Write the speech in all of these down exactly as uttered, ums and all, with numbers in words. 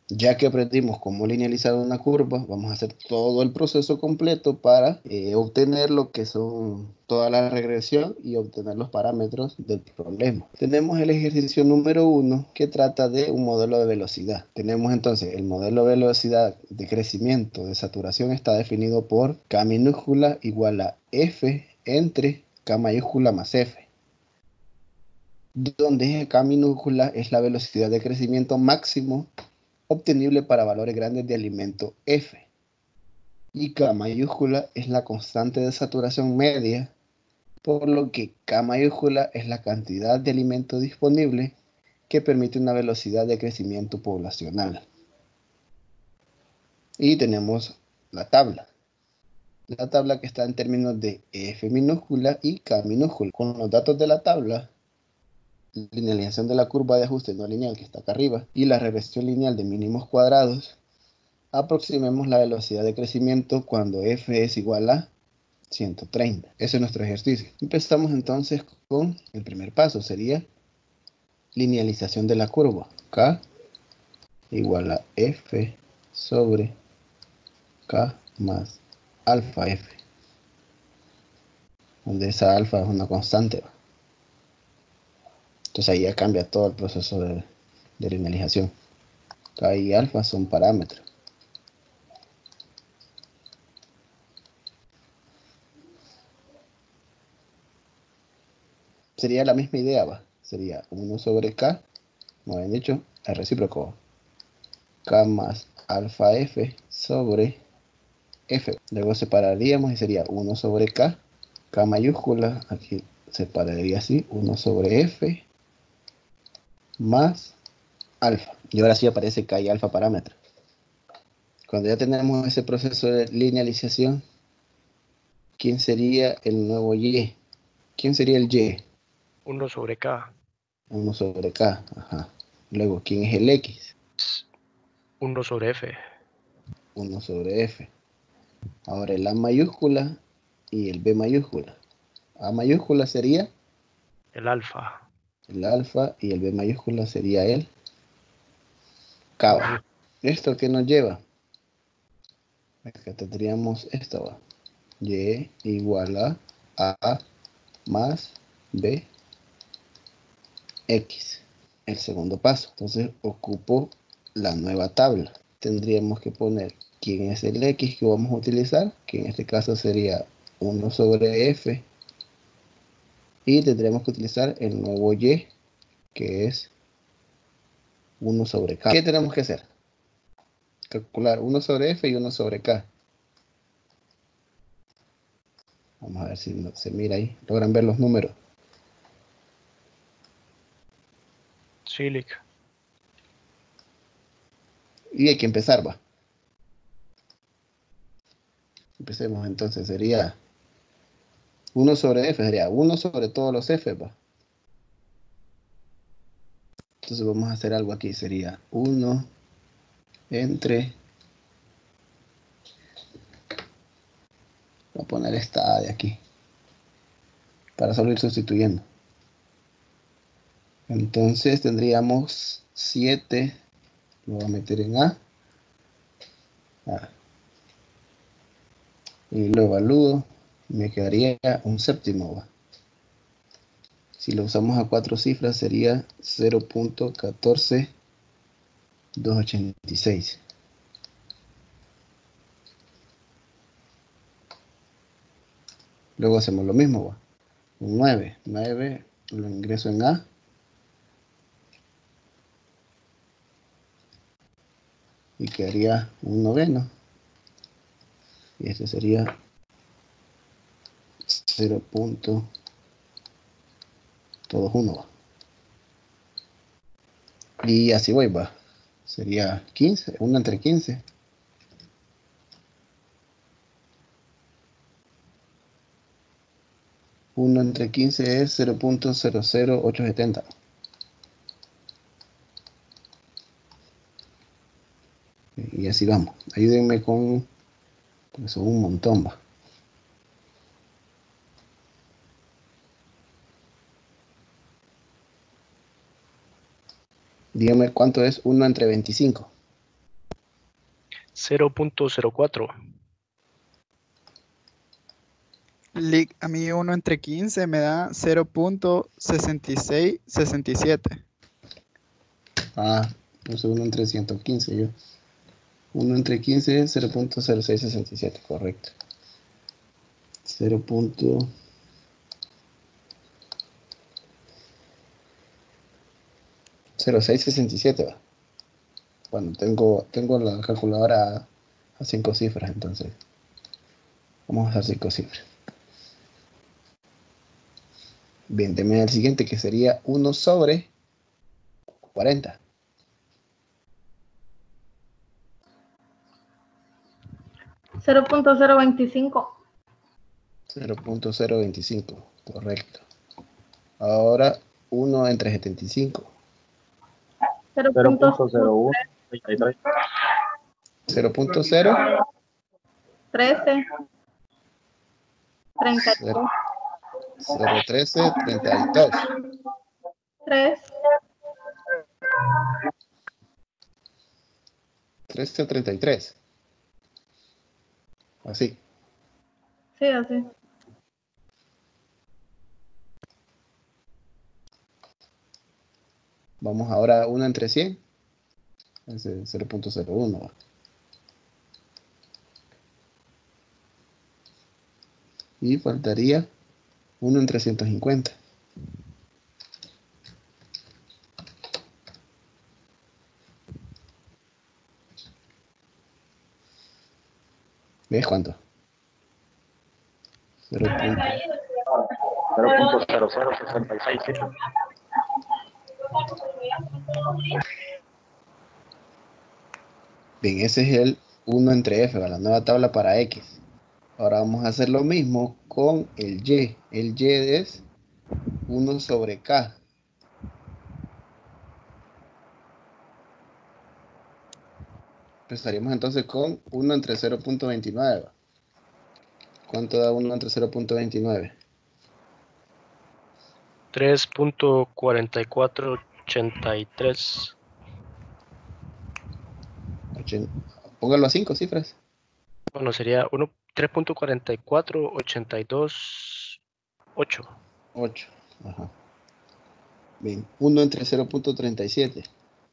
Ya que aprendimos cómo linealizar una curva, vamos a hacer todo el proceso completo para eh, obtener lo que son toda la regresión y obtener los parámetros del problema. Tenemos el ejercicio número uno que trata de un modelo de velocidad. Tenemos entonces el modelo de velocidad de crecimiento de saturación está definido por K minúscula igual a F entre K mayúscula más F, donde K minúscula es la velocidad de crecimiento máximo obtenible para valores grandes de alimento F. Y K mayúscula es la constante de saturación media, por lo que K mayúscula es la cantidad de alimento disponible que permite una velocidad de crecimiento poblacional. Y tenemos la tabla. La tabla que está en términos de F minúscula y K minúscula. Con los datos de la tabla, linealización de la curva de ajuste no lineal que está acá arriba y la regresión lineal de mínimos cuadrados, aproximemos la velocidad de crecimiento cuando F es igual a ciento treinta. Ese es nuestro ejercicio. Empezamos entonces con el primer paso, sería linealización de la curva. K igual a F sobre K más alfa F, donde esa alfa es una constante. Entonces ahí ya cambia todo el proceso de, de linealización. K y alfa son parámetros. Sería la misma idea, va. Sería uno sobre K, como habían dicho, el recíproco. K más alfa F sobre F. Luego separaríamos y sería uno sobre K. K mayúscula, aquí separaría así, uno sobre F más alfa. Y ahora sí aparece K y alfa parámetro. Cuando ya tenemos ese proceso de linealización, ¿quién sería el nuevo Y? ¿Quién sería el Y? uno sobre K. uno sobre K. Ajá. Luego, ¿quién es el X? uno sobre F. uno sobre F. Ahora el A mayúscula y el B mayúscula. A mayúscula sería El alfa. el alfa y el B mayúscula sería el K. ¿Esto qué nos lleva? Acá tendríamos esto, va. Y igual a A más B X. El segundo paso. Entonces ocupo la nueva tabla. Tendríamos que poner quién es el X que vamos a utilizar, que en este caso sería uno sobre F. Y tendremos que utilizar el nuevo Y, que es uno sobre K. ¿Qué tenemos que hacer? Calcular uno sobre F y uno sobre K. Vamos a ver si se mira ahí. Logran ver los números. Sí, Lick. Y hay que empezar, va. Empecemos entonces. Sería uno sobre F, sería uno sobre todos los F, va. Entonces vamos a hacer algo aquí. Sería uno entre... Voy a poner esta A de aquí. Para solo ir sustituyendo. Entonces tendríamos siete. Lo voy a meter en A. A. Y lo evalúo. Me quedaría un séptimo, va. Si lo usamos a cuatro cifras sería cero punto uno cuatro dos ocho seis. Luego hacemos lo mismo, va. Un nueve. nueve lo ingreso en A. Y quedaría un noveno. Y este sería cero punto todos uno, va. Y así voy, va. Sería quince, uno entre quince. uno entre quince es cero punto cero cero ocho siete cero. Y así vamos. Ayúdenme con... Pues son un montón, va. Dígame cuánto es uno entre veinticinco. cero punto cero cuatro. Lic, a mí uno entre quince me da cero punto sesenta y seis sesenta y siete. Ah, puse uno entre ciento quince yo. uno entre quince es cero punto cero seis sesenta y siete, correcto. cero punto cero seis sesenta y siete va. Bueno, tengo, tengo la calculadora a cinco cifras, entonces vamos a usar cinco cifras. Bien, deme el siguiente, que sería uno sobre cuarenta. cero punto cero veinticinco. cero punto cero veinticinco, correcto. Ahora uno entre setenta y cinco. cero punto cero punto cero uno. cero punto cero trece. treinta y dos. cero punto trece treinta y dos. tres. trece treinta y tres. Así. Sí, así. Vamos ahora a uno entre cien. Ese es cero punto cero uno. Y faltaría uno entre ciento cincuenta. ¿Ves cuánto? cero punto cero cero sesenta y seis. Bien, ese es el uno entre f, la nueva tabla para x. Ahora vamos a hacer lo mismo con el y. El y es uno sobre k. Empezaríamos entonces con uno entre cero punto veintinueve. ¿Cuánto da uno entre cero punto veintinueve? tres punto cuarenta y cuatro ochenta y tres. Póngalo a cinco cifras. Bueno, sería tres punto cuarenta y cuatro ochenta y dos ocho. ocho. Ajá. Bien, uno entre cero punto treinta y siete.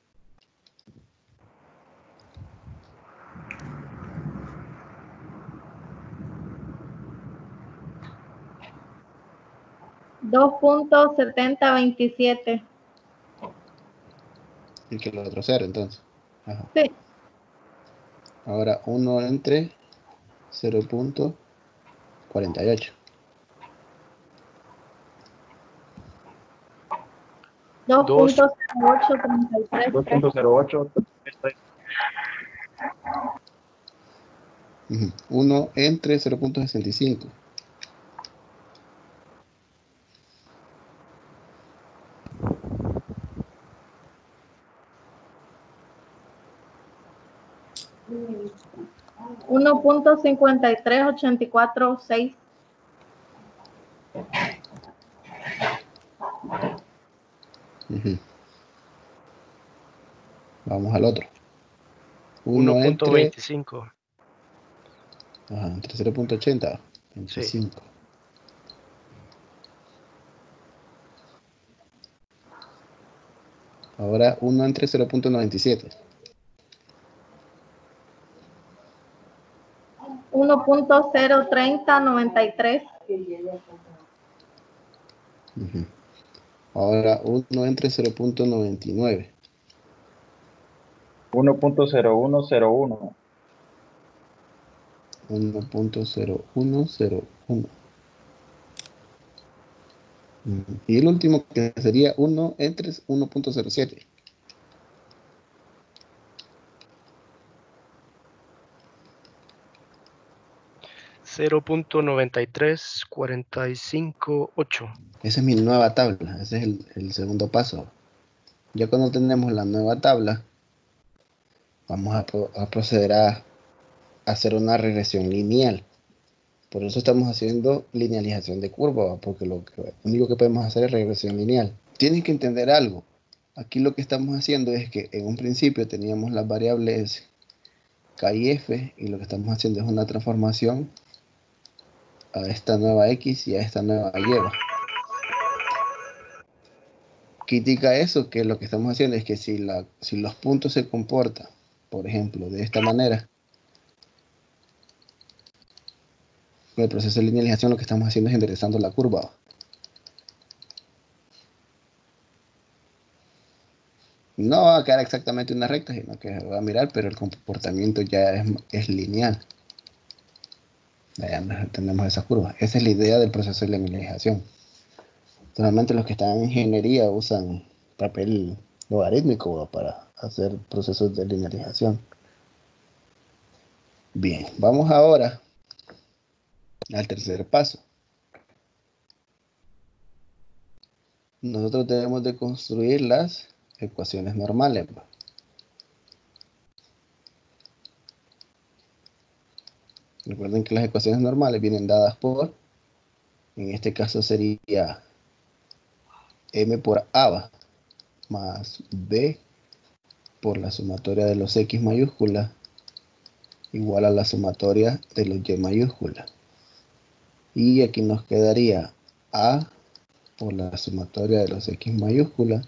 dos punto setenta veintisiete. Y que lo otro cero, entonces. Ajá. Sí. Ahora uno entre cero punto cuarenta y ocho. dos punto cero ocho treinta y tres. dos punto cero ocho. Uh-huh. uno entre cero punto sesenta y cinco. uno punto cincuenta y tres ochenta y cuatro seis. Uh-huh. Vamos al otro. uno punto entre, veinticinco. Ajá, entre cero punto ochenta. veinticinco. Sí. Ahora uno entre cero punto noventa y siete. uno punto cero treinta noventa y tres. Uh-huh. Ahora uno entre cero punto noventa y nueve. uno punto cero uno cero uno. uno punto cero uno cero uno. Uh-huh. Y el último que sería uno entre uno punto cero siete. cero punto noventa y tres cuarenta y cinco ocho. Esa es mi nueva tabla. Ese es el, el segundo paso. Ya cuando tenemos la nueva tabla, vamos a, a proceder a, a hacer una regresión lineal. Por eso estamos haciendo linealización de curva, porque lo, que, lo único que podemos hacer es regresión lineal. Tienen que entender algo. Aquí lo que estamos haciendo es que en un principio teníamos las variables K y F, y lo que estamos haciendo es una transformación a esta nueva X y a esta nueva Y. ¿Qué indica eso? Que lo que estamos haciendo es que si, la, si los puntos se comportan, por ejemplo, de esta manera, con el proceso de linealización lo que estamos haciendo es enderezando la curva. No va a quedar exactamente una recta, sino que va a mirar, pero el comportamiento ya es, es lineal. Ya tenemos esa curva. Esa es la idea del proceso de linealización. Normalmente los que están en ingeniería usan papel logarítmico para hacer procesos de linealización. Bien, vamos ahora al tercer paso. Nosotros debemos de construir las ecuaciones normales. Recuerden que las ecuaciones normales vienen dadas por, en este caso sería m por a más b por la sumatoria de los x mayúsculas igual a la sumatoria de los y mayúsculas. Y aquí nos quedaría a por la sumatoria de los x mayúsculas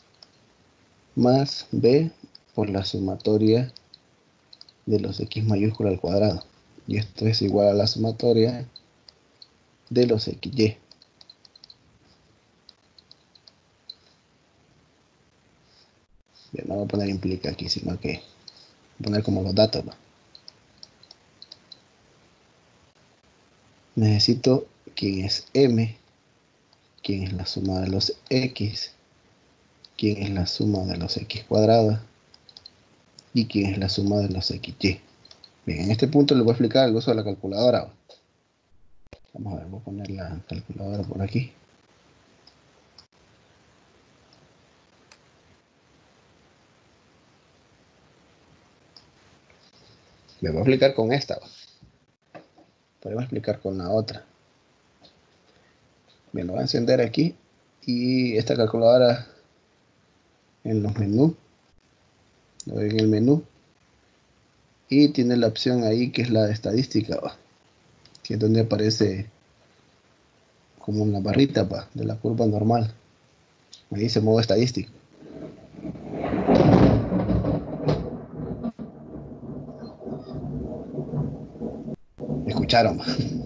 más b por la sumatoria de los x mayúsculas al cuadrado. Y esto es igual a la sumatoria de los xy. Bien, no voy a poner implica aquí, sino que voy a poner como los datos, ¿no? Necesito quién es m, quién es la suma de los x, quién es la suma de los x cuadrados y quién es la suma de los xy. Bien, en este punto les voy a explicar el uso de la calculadora. Vamos a ver, voy a poner la calculadora por aquí. Les voy a explicar con esta. Podemos explicar con la otra. Bien, lo voy a encender aquí. Y esta calculadora en los menús. Lo doy en el menú. Y tiene la opción ahí que es la de estadística, ¿va? Que es donde aparece como una barrita, ¿va? De la curva normal. Ahí dice modo estadístico. ¿Me escucharon?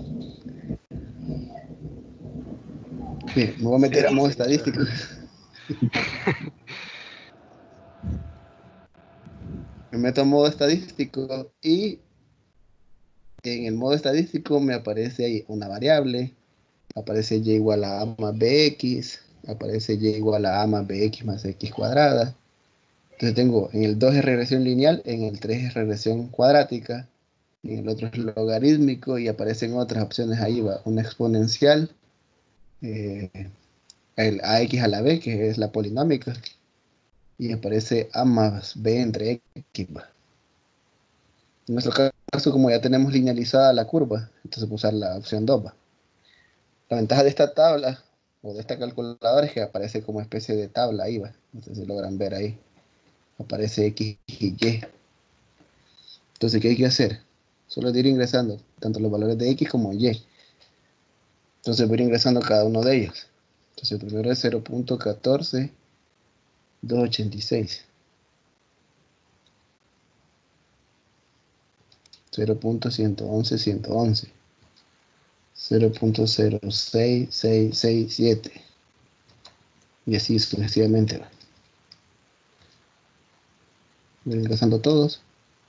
Bien, me voy a meter a modo estadístico. Me meto a modo estadístico y en el modo estadístico me aparece ahí una variable, aparece y igual a a más bx, aparece y igual a a más bx más x cuadrada. Entonces tengo en el dos es regresión lineal, en el tres es regresión cuadrática, en el otro es logarítmico y aparecen otras opciones ahí, va una exponencial, eh, el ax a la b, que es la polinómica, y aparece a más b entre x, va. En nuestro caso, como ya tenemos linealizada la curva, entonces voy a usar la opción dos. ¿Va? La ventaja de esta tabla o de esta calculadora es que aparece como especie de tabla ahí, ¿va? No sé si logran ver ahí. Aparece X y Y. Entonces, ¿qué hay que hacer? Solo es ir ingresando tanto los valores de X como Y. Entonces voy a ir ingresando cada uno de ellos. Entonces el primero es cero punto catorce doscientos ochenta y seis. cero punto ciento once ciento once. cero punto cero seis seis seis siete. Y así sucesivamente. Voy ingresando todos.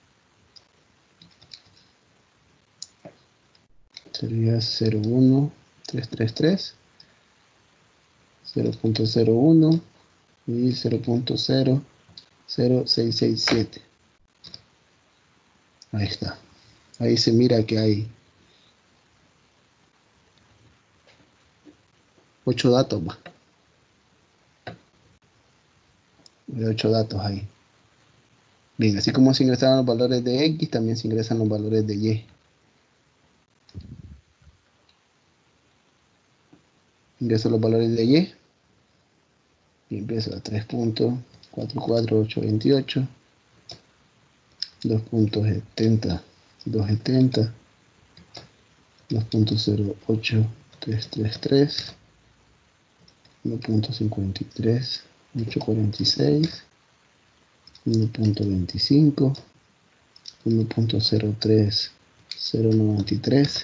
Sería cero punto uno tres tres tres, cero punto cero uno y cero punto cero cero seis seis siete. Ahí está. Ahí se mira que hay ocho datos más. Hay ocho datos ahí. Bien, así como se ingresaron los valores de X, también se ingresan los valores de Y. Ingreso los valores de Y. Y empiezo a tres punto cuatro cuatro ocho dos ocho. dos punto setenta, dos punto setenta, dos punto cero ocho tres tres tres, uno punto cincuenta y tres, ocho cuarenta y seis, uno punto veinticinco, uno punto cero tres, cero noventa y tres,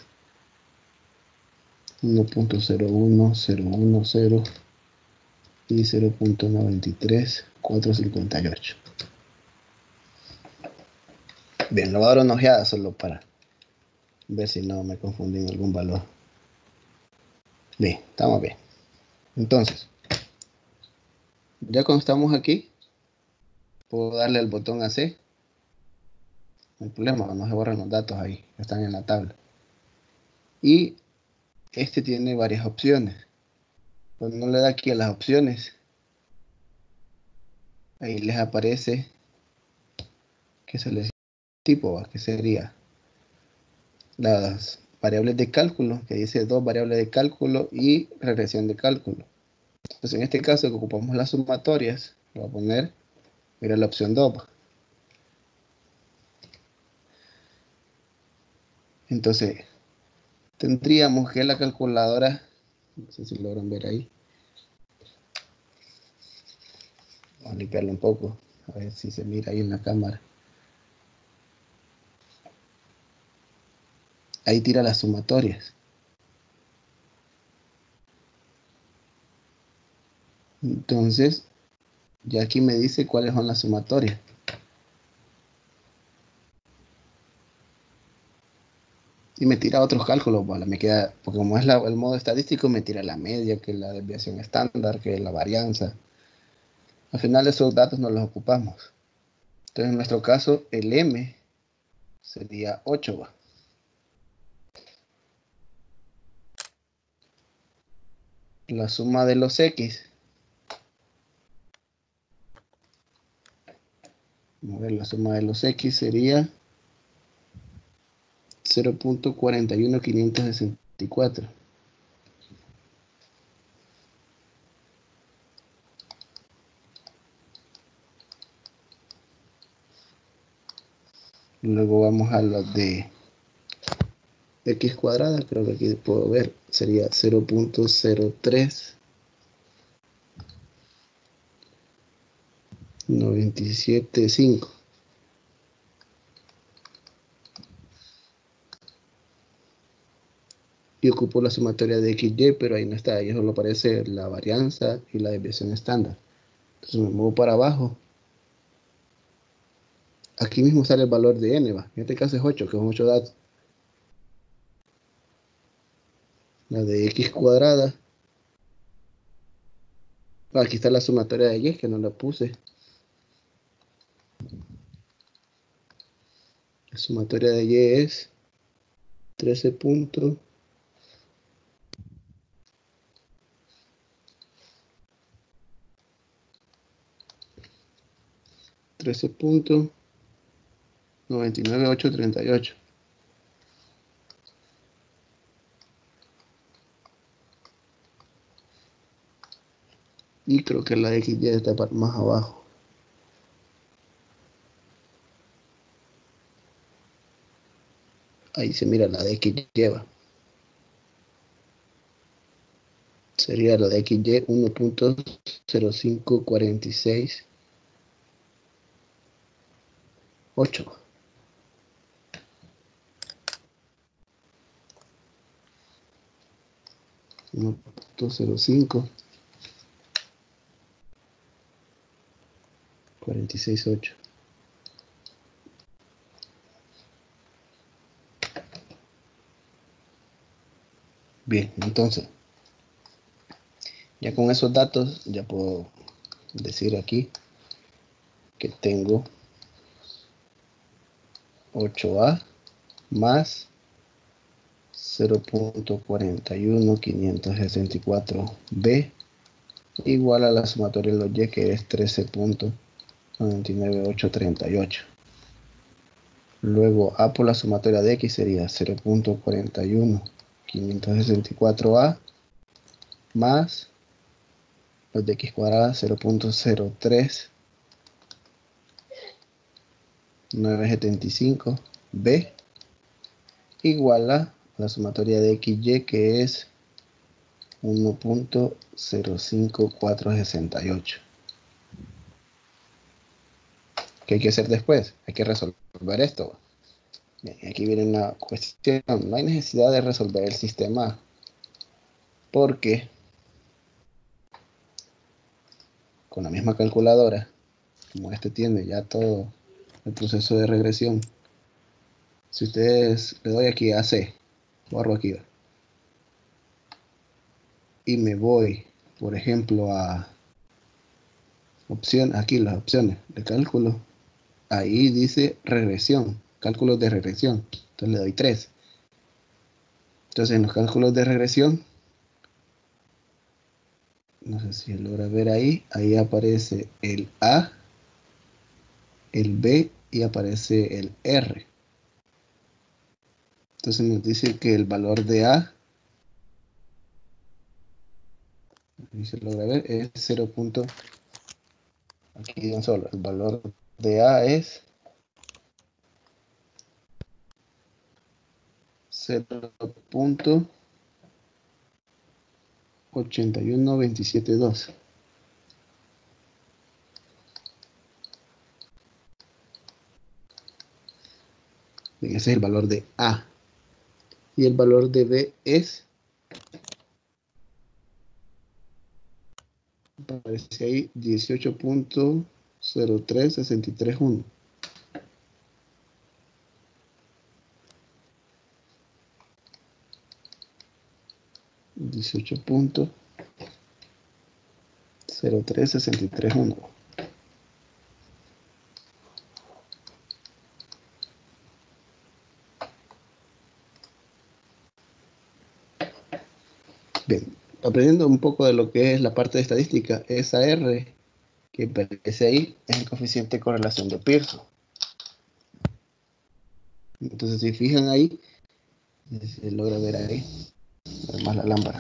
uno punto cero uno, cero uno cero y cero punto noventa y tres, cuatrocientos cincuenta y ocho. Bien, lo voy a dar una ojeada solo para ver si no me confundí en algún valor. Bien, estamos bien. Entonces, ya cuando estamos aquí, puedo darle el botón A C. No hay problema, no se borran los datos ahí, están en la tabla. Y este tiene varias opciones. Cuando uno le da aquí a las opciones, ahí les aparece que se les tipo, que sería las variables de cálculo, que dice dos variables de cálculo y regresión de cálculo. Entonces, en este caso, que ocupamos las sumatorias, voy a poner, mira la opción dos. Entonces, tendríamos que la calculadora, no sé si logran ver ahí, vamos a limpiarlo un poco, a ver si se mira ahí en la cámara. Ahí tira las sumatorias. Entonces, ya aquí me dice cuáles son las sumatorias. Y me tira otros cálculos, ¿vale? Me queda, porque como es la, el modo estadístico, me tira la media, que es la desviación estándar, que es la varianza. Al final esos datos no los ocupamos. Entonces, en nuestro caso, el M sería ocho, ¿va? La suma de los X. Vamos a ver, la suma de los X sería cero punto cuatro uno quinientos sesenta y cuatro. Luego vamos a los de X cuadrada, creo que aquí puedo ver, sería cero punto cero tres noventa y siete cinco. Y ocupo la sumatoria de X Y, pero ahí no está, ahí solo aparece la varianza y la desviación estándar. Entonces me muevo para abajo. Aquí mismo sale el valor de N, ¿va? En este caso es ocho, que son ocho datos. La de X cuadrada. Ah, aquí está la sumatoria de Y, que no la puse. La sumatoria de Y es trece punto trece punto noventa y nueve ochocientos treinta y ocho. Y creo que la X Y está más abajo. Ahí se mira la de X Y. Sería la de X Y uno punto cero cinco cuatro seis ocho. uno punto cero cinco cuatro seis ocho. Bien, entonces, ya con esos datos, ya puedo decir aquí que tengo ocho A más cero punto cuatro uno quinientos sesenta y cuatro B igual a la sumatoria de los Y, que es trece punto noventa y nueve ochocientos treinta y ocho. Luego A por la sumatoria de X sería cero punto cuatro uno quinientos sesenta y cuatro A más los de X cuadrada cero punto cero tres nueve setenta y cinco B igual a la sumatoria de X Y, que es uno punto cero cinco cuatro seis ocho. ¿Qué hay que hacer después? Hay que resolver esto. Bien, aquí viene una cuestión. No hay necesidad de resolver el sistema porque con la misma calculadora, como este tiene ya todo el proceso de regresión, si ustedes le doy aquí a C, borro aquí y me voy, por ejemplo, a opción, aquí las opciones de cálculo, ahí dice regresión, cálculos de regresión, entonces le doy tres. Entonces en los cálculos de regresión, no sé si logra ver ahí, ahí aparece el A, el B y aparece el R. Entonces nos dice que el valor de A, si se logra ver, es cero. Aquí de un solo, el valor de A es cero punto ocho uno dos siete dos. Ese es el valor de A. Y el valor de B es, aparece ahí, dieciocho punto cero tres seis tres uno. dieciocho punto cero tres seis tres uno. Bien, aprendiendo un poco de lo que es la parte de estadística, esa R que aparece ahí es el coeficiente de correlación de Pearson. Entonces, si fijan ahí, se logra ver ahí, además la lámpara.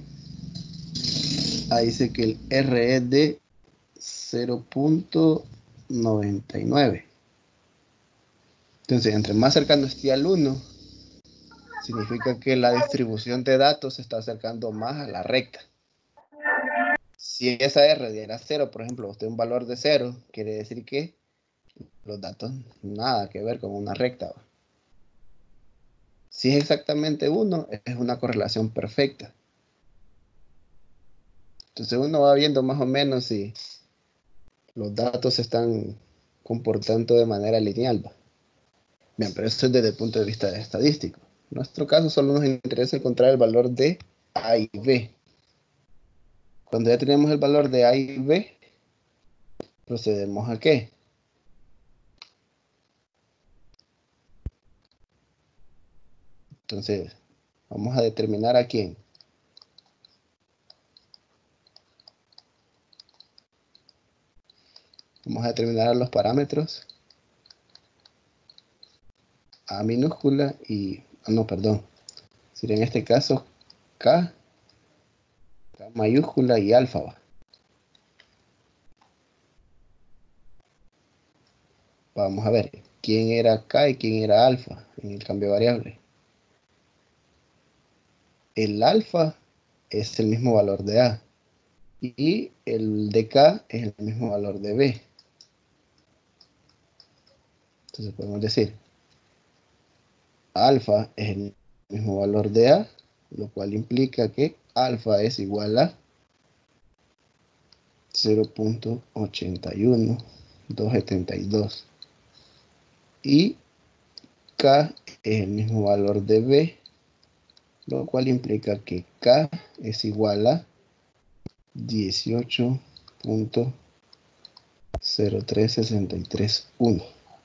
Ahí dice que el R es de cero punto noventa y nueve. Entonces, entre más cercano esté al uno, significa que la distribución de datos se está acercando más a la recta. Si esa R diera cero, por ejemplo, usted un valor de cero, quiere decir que los datos nada que ver con una recta. Si es exactamente uno, es una correlación perfecta. Entonces uno va viendo más o menos si los datos se están comportando de manera lineal. ¿Va? Bien, pero eso es desde el punto de vista estadístico. En nuestro caso solo nos interesa encontrar el valor de A y B. Cuando ya tenemos el valor de A y B, procedemos a ¿qué? Entonces, vamos a determinar a quién. Vamos a determinar los parámetros A minúscula y, no, perdón, sería en este caso K, K mayúscula y alfa. ¿Va? Vamos a ver quién era K y quién era alfa en el cambio de variable. El alfa es el mismo valor de A y el de K es el mismo valor de B. Entonces podemos decir alfa es el mismo valor de A, lo cual implica que alfa es igual a cero punto ocho uno dos siete dos y K es el mismo valor de B, lo cual implica que K es igual a dieciocho punto cero tres seis tres uno.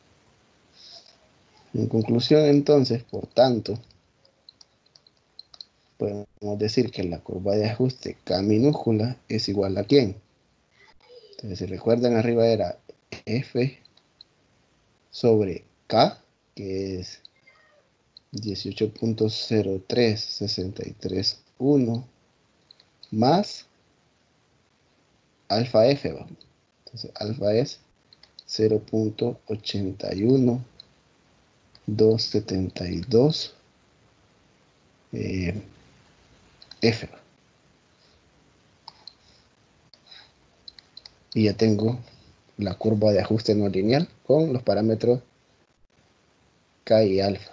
En conclusión, entonces, por tanto, podemos decir que la curva de ajuste K minúscula es igual a ¿quién? Entonces, si recuerdan, arriba era F sobre K, que es dieciocho punto cero tres seis tres uno, más alfa F. ¿Va? Entonces, alfa es cero punto ochenta y uno doscientos setenta y dos eh, F. Y ya tengo la curva de ajuste no lineal con los parámetros K y alfa.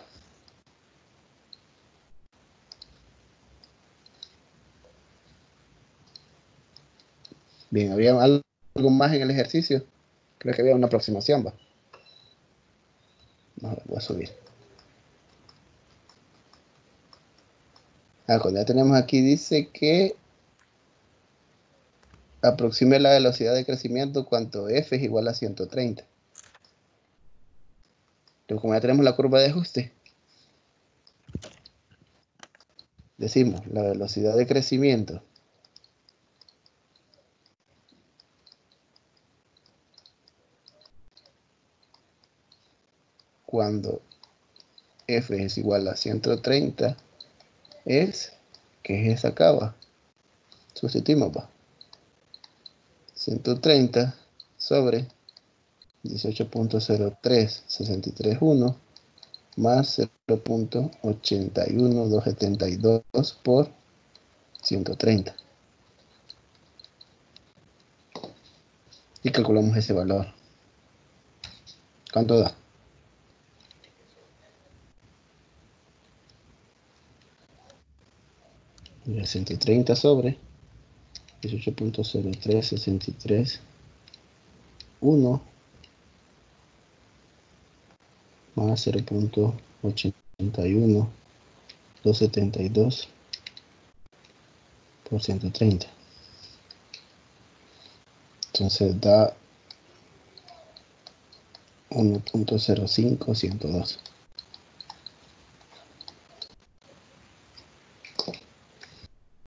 Bien, ¿había algo más en el ejercicio? Creo que había una aproximación, va. No, voy a subir. Ah, cuando ya tenemos aquí, dice que aproxime la velocidad de crecimiento cuando F es igual a ciento treinta. Entonces, como ya tenemos la curva de ajuste, decimos la velocidad de crecimiento cuando F es igual a ciento treinta es, ¿qué es esa acá, va? Sustituimos, va. ciento treinta sobre dieciocho punto cero tres seis tres uno más cero punto ochenta y uno doscientos setenta y dos por ciento treinta. Y calculamos ese valor. ¿Cuánto da? ciento treinta sobre dieciocho punto cero tres seis tres uno más cero punto ochenta y uno doscientos setenta y dos por ciento treinta. Entonces da uno punto cero cinco ciento dos.